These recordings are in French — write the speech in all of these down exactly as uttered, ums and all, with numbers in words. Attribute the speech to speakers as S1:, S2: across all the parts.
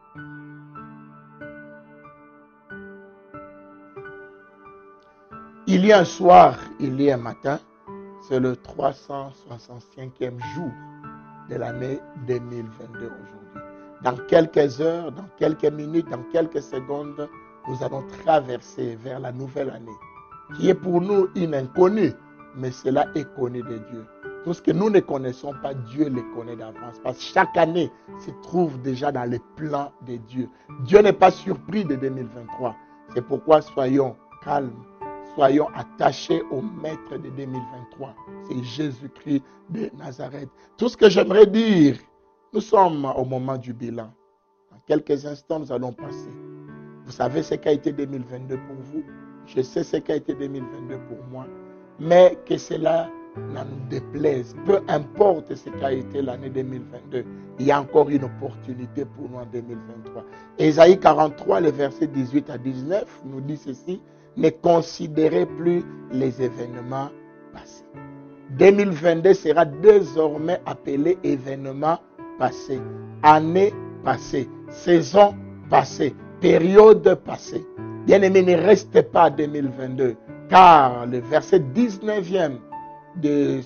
S1: Il y a un soir, il y a un matin, c'est le trois cent soixante-cinquième jour de l'année deux mille vingt-deux aujourd'hui. Dans quelques heures, dans quelques minutes, dans quelques secondes, nous allons traverser vers la nouvelle année, qui est pour nous une inconnue, mais cela est connu de Dieu. Tout ce que nous ne connaissons pas, Dieu le connaît d'avance. Parce que chaque année se trouve déjà dans les plans de Dieu. Dieu n'est pas surpris de deux mille vingt-trois. C'est pourquoi soyons calmes. Soyons attachés au maître de deux mille vingt-trois. C'est Jésus-Christ de Nazareth. Tout ce que j'aimerais dire, nous sommes au moment du bilan. Dans quelques instants, nous allons passer. Vous savez ce qu'a été deux mille vingt-deux pour vous. Je sais ce qu'a été deux mille vingt-deux pour moi. Mais que cela ne nous déplaise. Peu importe ce qu'a été l'année deux mille vingt-deux. Il y a encore une opportunité pour nous en deux mille vingt-trois. Ésaïe quarante-trois, le verset dix-huit à dix-neuf, nous dit ceci. Ne considérez plus les événements passés. deux mille vingt-deux sera désormais appelé événement passé. Année passée. Saison passée. Période passée. Bien-aimés, ne restez pas à deux mille vingt-deux. Car le verset dix-neuvième de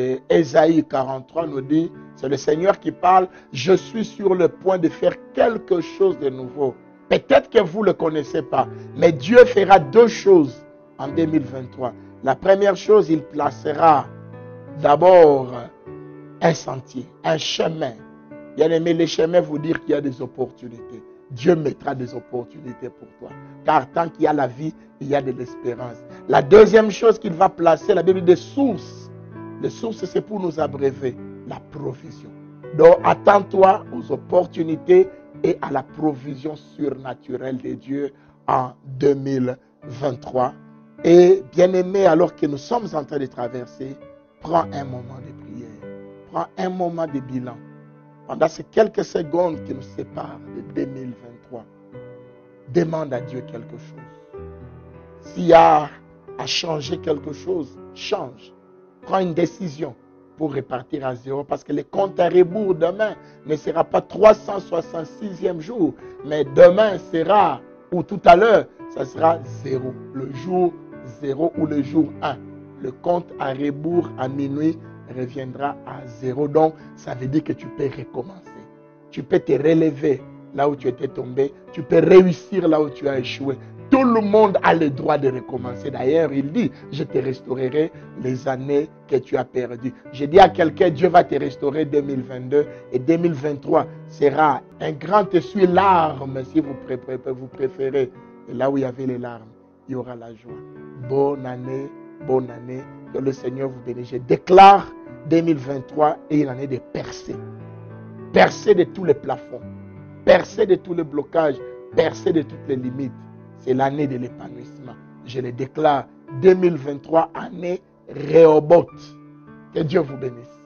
S1: Ésaïe quarante-trois nous dit, c'est le Seigneur qui parle, je suis sur le point de faire quelque chose de nouveau. Peut-être que vous ne le connaissez pas, mais Dieu fera deux choses en deux mille vingt-trois. La première chose, il placera d'abord un sentier, un chemin. Bien aimé, les chemins vous dire qu'il y a des opportunités. Dieu mettra des opportunités pour toi. Car tant qu'il y a la vie, il y a de l'espérance. La deuxième chose qu'il va placer, la Bible dit des sources. Les sources, c'est pour nous abreuver la provision. Donc, attends-toi aux opportunités et à la provision surnaturelle de Dieu en deux mille vingt-trois. Et bien aimé, alors que nous sommes en train de traverser, prends un moment de prière. Prends un moment de bilan. Pendant ces quelques secondes qui nous séparent de deux mille vingt-trois, demande à Dieu quelque chose. S'il y a à changer quelque chose, change. Prends une décision pour repartir à zéro. Parce que le compte à rebours demain ne sera pas trois cent soixante-sixième jour. Mais demain sera, ou tout à l'heure, ça sera zéro. Le jour zéro ou le jour un. Le compte à rebours à minuit reviendra à zéro. Donc, ça veut dire que tu peux recommencer. Tu peux te relever là où tu étais tombé. Tu peux réussir là où tu as échoué. Tout le monde a le droit de recommencer. D'ailleurs, il dit, je te restaurerai les années que tu as perdues. Je dis à quelqu'un, Dieu va te restaurer deux mille vingt-deux et deux mille vingt-trois sera un grand essuie-larmes si vous préférez. Et là où il y avait les larmes, il y aura la joie. Bonne année, bonne année. Que le Seigneur vous bénisse. Je déclare deux mille vingt-trois est une année de percée. Percée de tous les plafonds. Percée de tous les blocages. Percée de toutes les limites. C'est l'année de l'épanouissement. Je le déclare deux mille vingt-trois, année Rehoboth. Que Dieu vous bénisse.